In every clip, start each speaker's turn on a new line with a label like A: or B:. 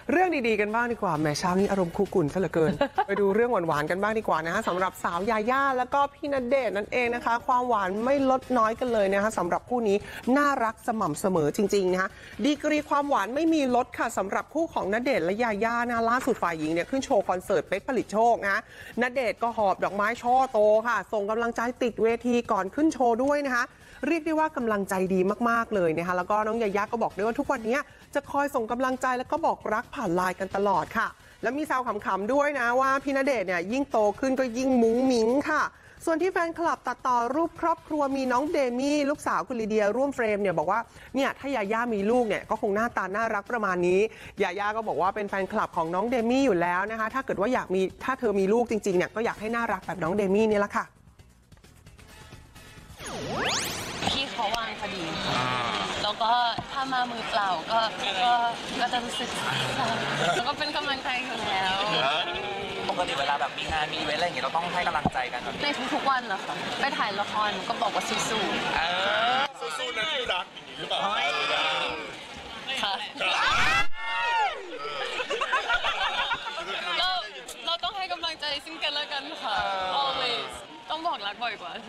A: เรื่องดีๆกันบ้างดีกว่าแหมเช้านี้อารมณ์คุกุ่นซะเหลือเกิน ไปดูเรื่องหวานๆกันบ้างดีกว่านะฮะสำหรับสาวยาย่าแล้วก็พี่ณเดชน์นั่นเองนะคะความหวานไม่ลดน้อยกันเลยนะคะสำหรับคู่นี้น่ารักสม่ำเสมอจริงๆนะคะดีกรีความหวานไม่มีลดค่ะสำหรับคู่ของณเดชน์และยาย่านะล่าสุดฝ่ายหญิงเนี่ยขึ้นโชว์คอนเสิร์ตเป๊กผลิตโชคนะณเดชน์ก็หอบดอกไม้ช่อโตค่ะส่งกำลังใจติดเวทีก่อนขึ้นโชว์ด้วยนะคะเรียกได้ว่ากำลังใจดีมากๆเลยนะคะแล้วก็น้องยาย่าก็บอกด้วยว่าทุกวันนี้จะคอยส่งกำลังใจแล้วก็บอกรักผ่านไลน์กันตลอดค่ะแล้วมีแซวขำๆด้วยนะว่าพี่ณเดชน์เนี่ยยิ่งโตขึ้นก็ยิ่งมุ้งมิ้งค่ะส่วนที่แฟนคลับตัดต่อรูปครอบครัวมีน้องเดมี่ลูกสาวคุณลีเดียร่วมเฟรมเนี่ยบอกว่าเนี่ยถ้ายาย่ามีลูกเนี่ยก็คงหน้าตาน่ารักประมาณนี้ยาย่าก็บอกว่าเป็นแฟนคลับของน้องเดมี่อยู่แล้วนะคะถ้าเกิดว่าถ้าเธอมีลูกจริงๆเนี่ยก็อยากให้น่ารักแบบน้องเดมี่นี่แหละค่ะ
B: พี่เขาวางพอดีแล้วก็ถ้ามามือเปล่าก็จะรู้สึกแล้วก็เป็นกำลังใจอยู่แล้ว
C: ปกติเวลาแบบมีงานมีอีเวนต์อะไรอย่างเงี้ยเราต้องให้กำลังใจกันใน
B: ทุกๆวันเหรอคะไปถ่ายละครก็บอกว่าสู้
C: สู้นะที่รักอย่างนี้หรือเปล่า
B: ค่ะเราต้องให้กำลังใจซึ่งกันและกันค่ะ always ต้องบอกรักบ่อยกว่า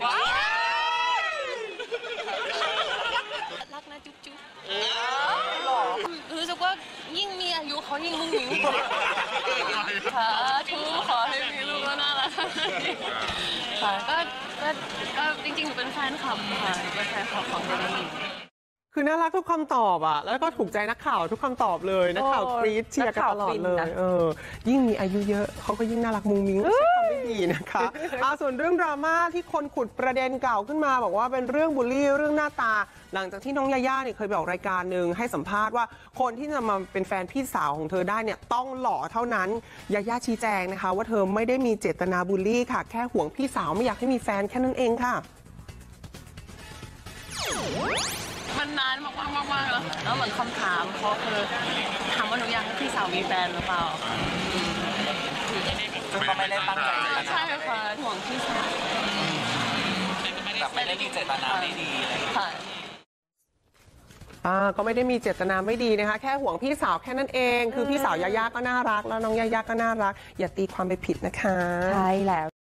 B: รักนะจุ๊บจุ๊บรู้สึกว่ายิ่งมีอายุเขายิ่งมุ้งมิ้งค่ะขอให้มีลูกก็น่ารักค่ะก็จริงๆหนูเป็นแฟนคลับค่ะเป็นแฟนคลับของเดมี่
A: คือน่ารักทุกคำตอบอ่ะแล้วก็ถูกใจนักข่าวทุกคำตอบเลยนักข่าวกรี๊ดเชียร์กันตลอดเลยยิ่งมีอายุเยอะเขาก็ยิ่งน่ารักมุงมิ้งใช้คำได้ดีนะคะส่วนเรื่องดราม่าที่คนขุดประเด็นเก่าขึ้นมาบอกว่าเป็นเรื่องบูลลี่เรื่องหน้าตาหลังจากที่น้องยาย่าเนี่ยเคยบอกรายการหนึ่งให้สัมภาษณ์ว่าคนที่จะมาเป็นแฟนพี่สาวของเธอได้เนี่ยต้องหล่อเท่านั้นยาย่าชี้แจงนะคะว่าเธอไม่ได้มีเจตนาบูลลี่ค่ะแค่ห่วงพี่สาวไม่อยากให้มีแฟนแค่นั้นเองค่ะ
B: มันนานมากแล้วเหมือนคำถามเขาคือถามว่าหนูอยากให้พี่สาวมีแฟนหรือเปล่า
C: ซึ่งก็ไม่ได้ตั้งใจ
B: ใช่ค่ะห่วงพี่สาว
C: แบบไม่ได้มีเจตนาไม่ดี
B: ค่ะ
A: ก็ไม่ได้มีเจตนาไม่ดีนะคะแค่ห่วงพี่สาวแค่นั้นเองคือพี่สาวยาย่าก็น่ารักแล้วน้องยาย่าก็น่ารักอย่าตีความไปผิดนะคะ
D: ใช่แล้ว